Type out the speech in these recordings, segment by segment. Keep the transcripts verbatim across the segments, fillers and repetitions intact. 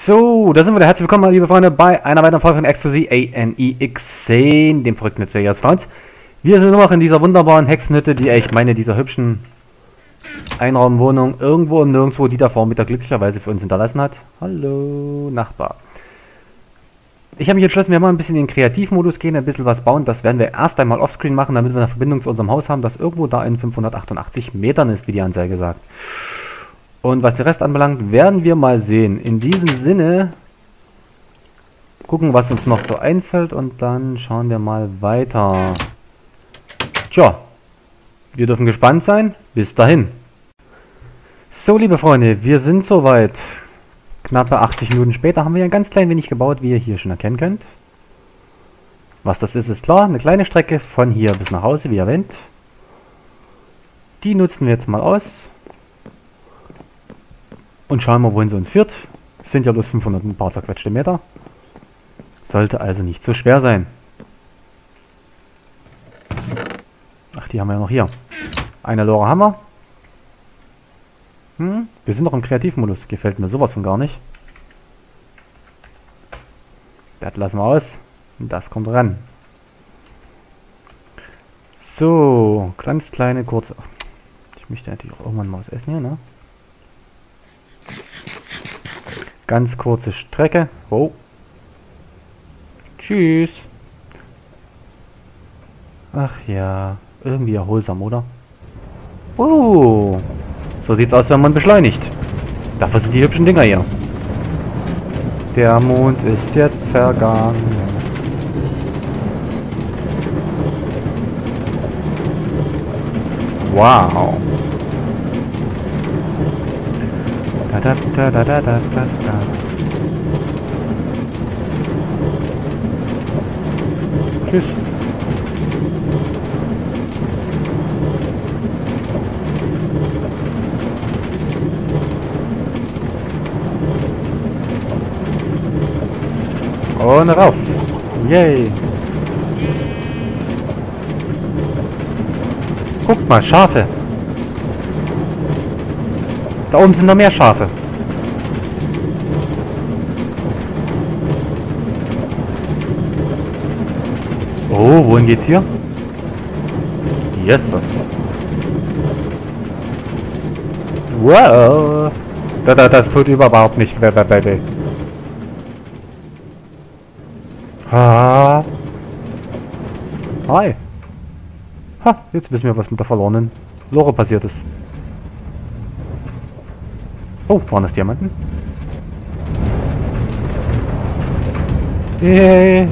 So, da sind wir wieder. Herzlich willkommen, liebe Freunde, bei einer weiteren Folge von Ecstasy A N I X zehn, dem verrückten Let's Play des Vertrauens. Wir sind nur noch in dieser wunderbaren Hexenhütte, die ich meine, dieser hübschen Einraumwohnung irgendwo und nirgendwo, die der Vormieter glücklicherweise für uns hinterlassen hat. Hallo, Nachbar. Ich habe mich entschlossen, wir mal ein bisschen in den Kreativmodus gehen, ein bisschen was bauen. Das werden wir erst einmal offscreen machen, damit wir eine Verbindung zu unserem Haus haben, das irgendwo da in fünfhundertachtundachtzig Metern ist, wie die Anzeige sagt. Und was den Rest anbelangt, werden wir mal sehen. In diesem Sinne gucken, was uns noch so einfällt und dann schauen wir mal weiter. Tja, wir dürfen gespannt sein. Bis dahin. So, liebe Freunde, wir sind soweit. Knappe achtzig Minuten später haben wir ein ganz klein wenig gebaut, wie ihr hier schon erkennen könnt. Was das ist, ist klar. Eine kleine Strecke von hier bis nach Hause, wie erwähnt. Die nutzen wir jetzt mal aus. Und schauen wir, wohin sie uns führt. Es sind ja bloß fünfhundert ein paar zerquetschte Meter. Sollte also nicht so schwer sein. Ach, die haben wir ja noch hier. Eine Lore haben wir. Hm, wir sind noch im Kreativmodus. Gefällt mir sowas von gar nicht. Das lassen wir aus. Und das kommt ran. So, ganz kleine, kurze... Ach, ich möchte natürlich auch irgendwann mal was essen hier, ne? Ganz kurze Strecke. Oh. Tschüss. Ach ja, irgendwie erholsam, oder? Oh. So sieht's aus, wenn man beschleunigt. Dafür sind die hübschen Dinger hier. Der Mond ist jetzt vergangen. Wow. Da, da, da, da, da, da, da. Tschüss. Und rauf. Yay. Guckt mal, Schafe. Da oben sind noch mehr Schafe. Oh, wohin geht's hier? Yes. Wow. Das, das, das tut überhaupt nicht. Ha. Hi. Ha, jetzt wissen wir, was mit der verlorenen Lore passiert ist. Oh, waren das Diamanten? Yay.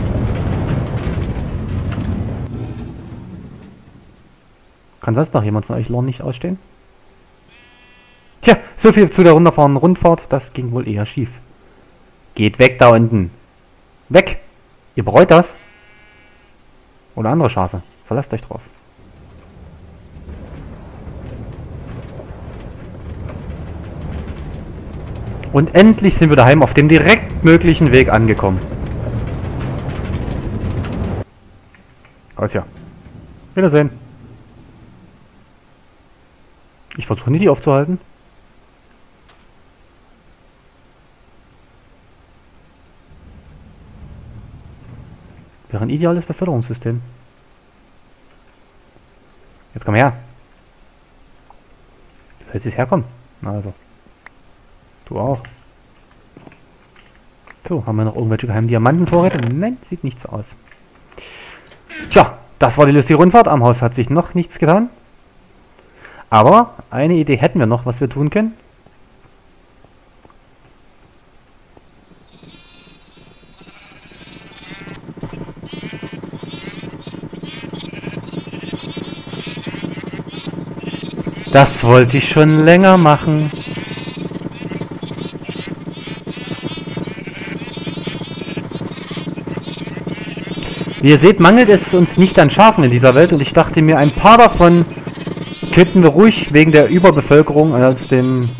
Kann sonst noch jemand von euch Lore nicht ausstehen? Tja, so viel zu der runterfahrenden Rundfahrt. Das ging wohl eher schief. Geht weg da unten. Weg! Ihr bereut das? Oder andere Schafe. Verlasst euch drauf. Und endlich sind wir daheim auf dem direkt möglichen Weg angekommen. Alles ja. Wiedersehen. Ich versuche nicht, die aufzuhalten. Wäre ein ideales Beförderungssystem. Jetzt komm her. Du sollst jetzt herkommen. Na also. Du auch. So, haben wir noch irgendwelche geheimen Diamantenvorräte? Nein, sieht nichts aus. Tja, das war die lustige Rundfahrt. Am Haus hat sich noch nichts getan. Aber eine Idee hätten wir noch, was wir tun können. Das wollte ich schon länger machen. Wie ihr seht, mangelt es uns nicht an Schafen in dieser Welt und ich dachte mir, ein paar davon könnten wir ruhig wegen der Überbevölkerung aus dem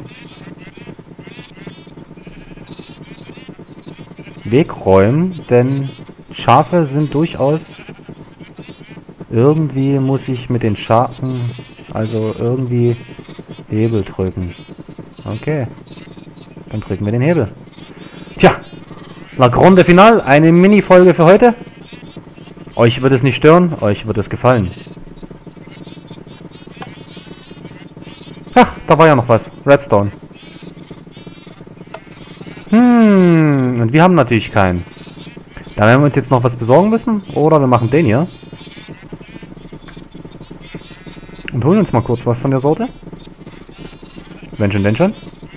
Weg räumen, denn Schafe sind durchaus... Irgendwie muss ich mit den Schafen, also irgendwie Hebel drücken. Okay, dann drücken wir den Hebel. La Grande Finale, eine Mini-Folge für heute. Euch wird es nicht stören, euch wird es gefallen. Ach, da war ja noch was. Redstone. Hm, und wir haben natürlich keinen. Da werden wir uns jetzt noch was besorgen müssen. Oder wir machen den hier. Und holen uns mal kurz was von der Sorte. Wenn schon, denn schon.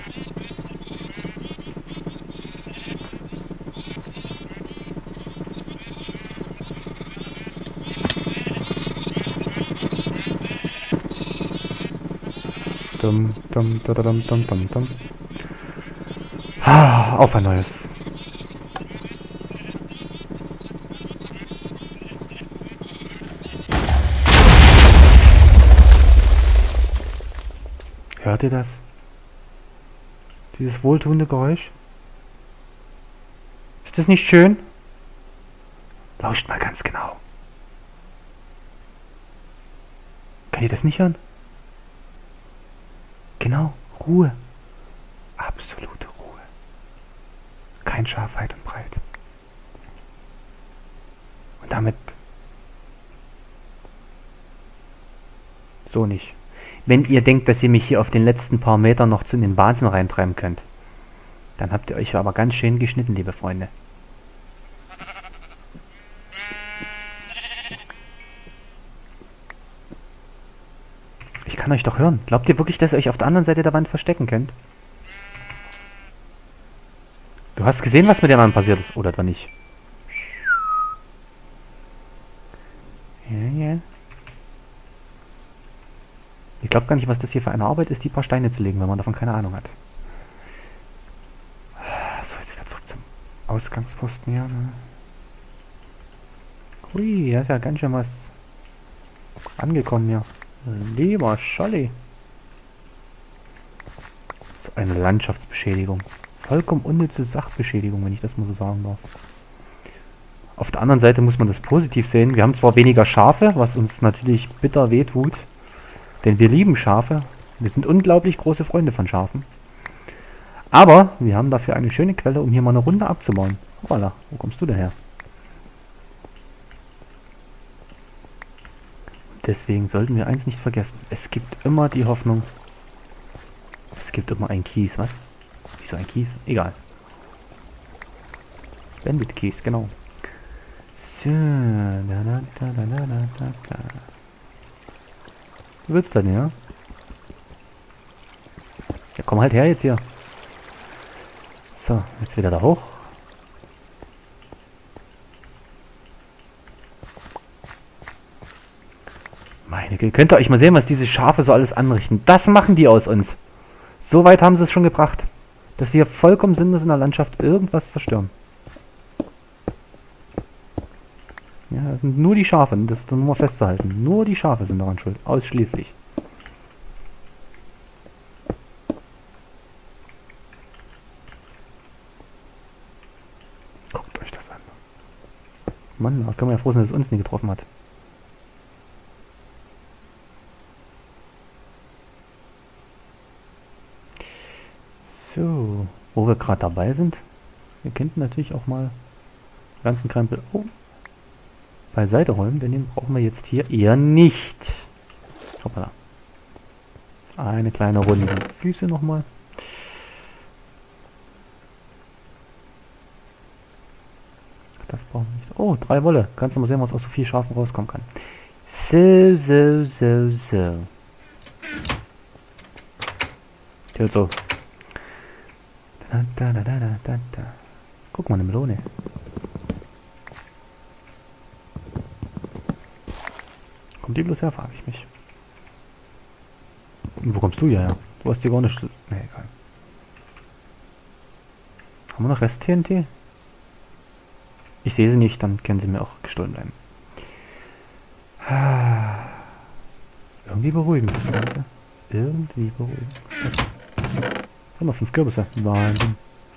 Dum, dum, dum, dum, dum, dum, dum. Ah, auf ein neues. Hört ihr das? Dieses wohltuende Geräusch? Ist das nicht schön? Lauscht mal ganz genau. Könnt ihr das nicht hören? Genau, Ruhe. Absolute Ruhe. Kein Schaf weit und breit. Und damit so nicht. Wenn ihr denkt, dass ihr mich hier auf den letzten paar Metern noch zu den Wahnsinn reintreiben könnt, dann habt ihr euch aber ganz schön geschnitten, liebe Freunde. Ich kann euch doch hören. Glaubt ihr wirklich, dass ihr euch auf der anderen Seite der Wand verstecken könnt? Du hast gesehen, was mit dem anderen passiert ist, oder etwa nicht? Ja, ja. Ich glaube gar nicht, was das hier für eine Arbeit ist, die paar Steine zu legen, wenn man davon keine Ahnung hat. So, jetzt wieder zurück zum Ausgangsposten hier. Ne? Hui, da ist ja ganz schön was angekommen hier. Lieber Scholli. So eine Landschaftsbeschädigung. Vollkommen unnütze Sachbeschädigung, wenn ich das mal so sagen darf. Auf der anderen Seite muss man das positiv sehen. Wir haben zwar weniger Schafe, was uns natürlich bitter wehtut. Denn wir lieben Schafe. Wir sind unglaublich große Freunde von Schafen. Aber wir haben dafür eine schöne Quelle, um hier mal eine Runde abzubauen. Voilà, wo kommst du denn her? Deswegen sollten wir eins nicht vergessen. Es gibt immer die Hoffnung. Es gibt immer ein Kies, was? Wieso ein Kies? Egal. Bandit Kies, genau. So. Da, da, da, da, da, da, da. Du willst denn, ja? Ja, komm halt her jetzt hier. So, jetzt wieder da hoch. Meine Güte, könnt ihr euch mal sehen, was diese Schafe so alles anrichten. Das machen die aus uns. So weit haben sie es schon gebracht, dass wir vollkommen sinnlos in der Landschaft irgendwas zerstören. Ja, das sind nur die Schafe, das ist nur mal festzuhalten. Nur die Schafe sind daran schuld, ausschließlich. Guckt euch das an. Mann, da können wir ja froh sein, dass es uns nie getroffen hat. So, wo wir gerade dabei sind, wir könnten natürlich auch mal den ganzen Krempel oh, beiseite räumen, denn den brauchen wir jetzt hier eher nicht. Hoppala. Eine kleine Runde Füße nochmal. Das brauchen wir nicht. Oh, drei Wolle. Kannst du mal sehen, was aus so viel Schafen rauskommen kann. So, so, so, so. Hört so. Da, da, da, da, da, da. Guck mal, eine Melone. Kommt die bloß her, frage ich mich. Und wo kommst du hierher? Du hast hier gar nicht... Ne, egal. Haben wir noch Rest-T N T? Ich sehe sie nicht, dann können sie mir auch gestohlen bleiben. Irgendwie beruhigend das Ganze. Irgendwie beruhigend. Haben wir fünf Kürbisse. Wahnsinn.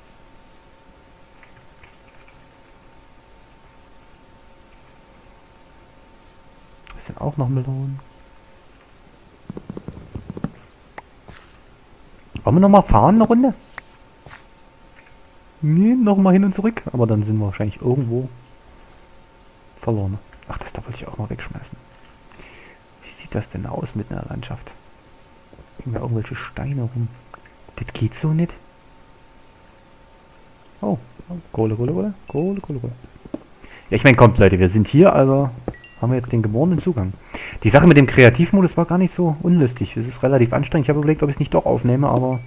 Das sind auch noch Melonen. Wollen wir noch mal fahren eine Runde? Nee, nochmal hin und zurück. Aber dann sind wir wahrscheinlich irgendwo verloren. Ach, das da wollte ich auch mal wegschmeißen. Wie sieht das denn aus mit einer Landschaft? Hängen da irgendwelche Steine rum? Das geht so nicht. Oh, Kohle, Kohle, Kohle, Kohle, Kohle, Kohle. Ja, ich meine, kommt Leute, wir sind hier, also haben wir jetzt den geborenen Zugang. Die Sache mit dem Kreativmodus war gar nicht so unlustig. Es ist relativ anstrengend. Ich habe überlegt, ob ich es nicht doch aufnehme, aber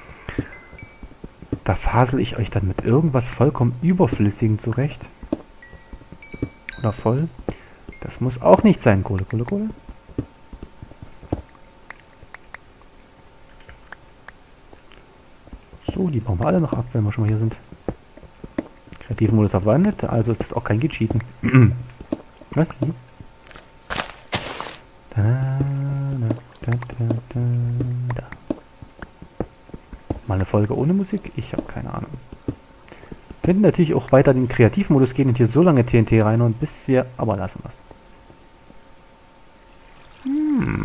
da fasel ich euch dann mit irgendwas vollkommen Überflüssigem zurecht. Oder voll. Das muss auch nicht sein. Kohle, Kohle, Kohle. So, die bauen wir alle noch ab, wenn wir schon mal hier sind. Kreativmodus verwandelt, also ist das auch kein Gecheaten. Was? Hm? Da, da, da, da, da, da. Mal eine Folge ohne Musik? Ich habe keine Ahnung. Wir könnten natürlich auch weiter in den Kreativmodus gehen und hier so lange T N T rein und bis wir... Aber lassen wir es. Hm.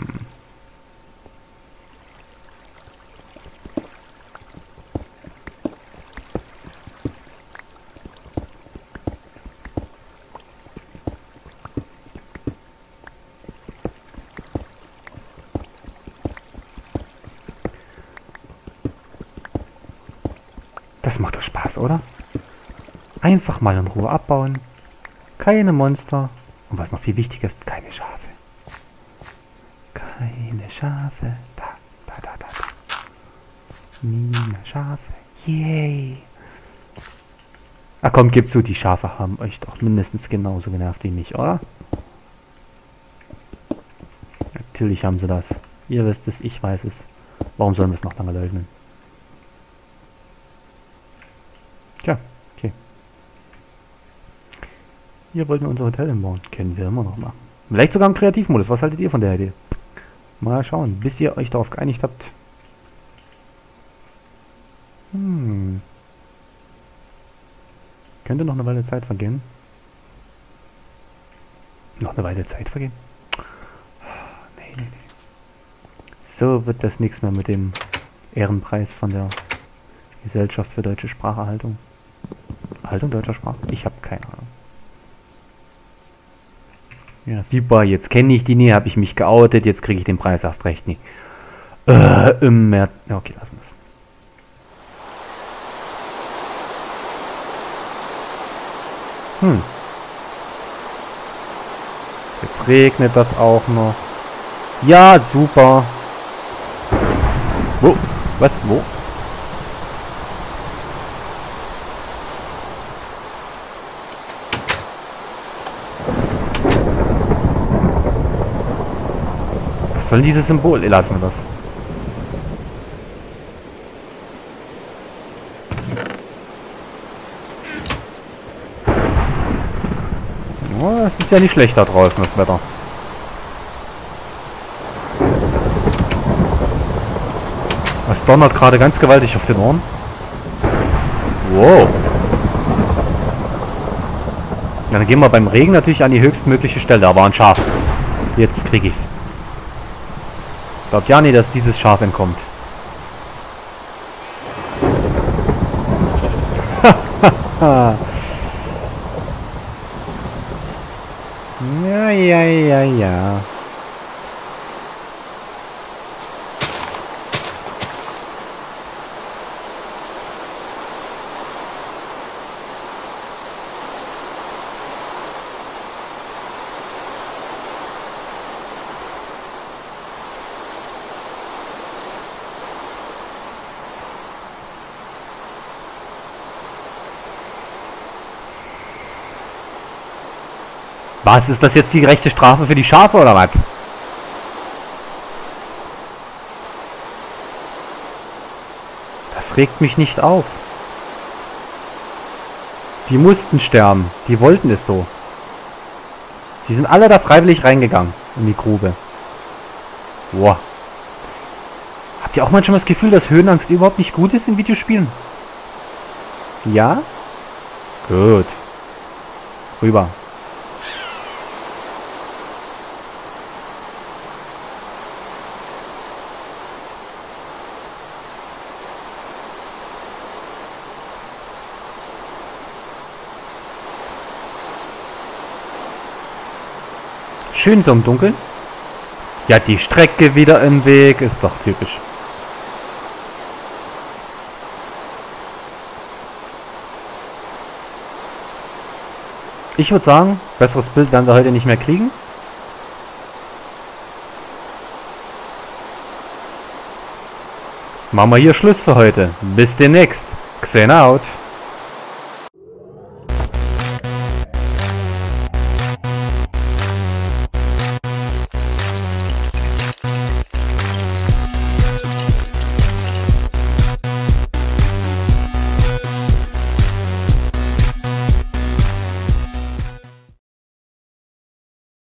Das macht doch Spaß, oder? Einfach mal in Ruhe abbauen. Keine Monster. Und was noch viel wichtiger ist, keine Schafe. Keine Schafe. Da, da, da, da. Nie mehr Schafe. Yay. Ah komm, gib zu, die Schafe haben euch doch mindestens genauso genervt wie mich, oder? Natürlich haben sie das. Ihr wisst es, ich weiß es. Warum sollen wir es noch lange leugnen? Tja, okay. Hier wollten wir unser Hotel bauen. Können wir immer noch machen. Vielleicht sogar im Kreativmodus. Was haltet ihr von der Idee? Mal schauen, bis ihr euch darauf geeinigt habt. Hm. Könnte noch eine Weile Zeit vergehen. Noch eine Weile Zeit vergehen? Nee, nee, nee. So wird das nichts mehr mit dem Ehrenpreis von der Gesellschaft für deutsche Spracherhaltung. Erhaltung deutscher Sprache? Ich habe keine Ahnung. Ja, super, jetzt kenne ich die nie, habe ich mich geoutet, jetzt kriege ich den Preis erst recht nie. Äh, im März. Ja, okay, lassen wir es. Hm. Jetzt regnet das auch noch. Ja, super. Wo? Was? Wo? Was soll dieses Symbol? Lassen wir das. Oh, es ist ja nicht schlecht da draußen, das Wetter. Es donnert gerade ganz gewaltig auf den Ohren. Wow. Ja, dann gehen wir beim Regen natürlich an die höchstmögliche Stelle. Da war ein Schaf. Jetzt krieg ich's. Glaubt ja nicht, dass dieses Schaf entkommt. Ja, ja, ja, ja. Was, ist das jetzt die gerechte Strafe für die Schafe oder was? Das regt mich nicht auf. Die mussten sterben. Die wollten es so. Die sind alle da freiwillig reingegangen in die Grube. Boah. Habt ihr auch manchmal das Gefühl, dass Höhenangst überhaupt nicht gut ist in Videospielen? Ja? Gut. Rüber. Schön so im Dunkeln. Ja, die Strecke wieder im Weg. Ist doch typisch. Ich würde sagen, besseres Bild werden wir heute nicht mehr kriegen. Machen wir hier Schluss für heute. Bis demnächst. Xen out.